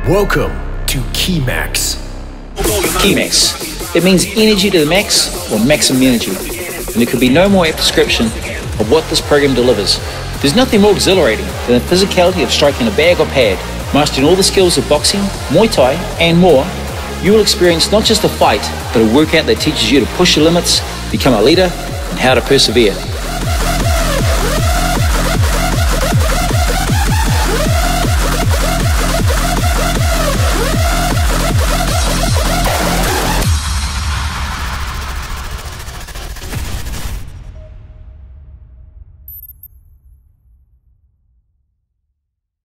Welcome to Kimax. Kimax. It means energy to the max or maximum energy. And there could be no more apt description of what this program delivers. There's nothing more exhilarating than the physicality of striking a bag or pad, mastering all the skills of boxing, Muay Thai, and more. You will experience not just a fight, but a workout that teaches you to push your limits, become a leader, and how to persevere.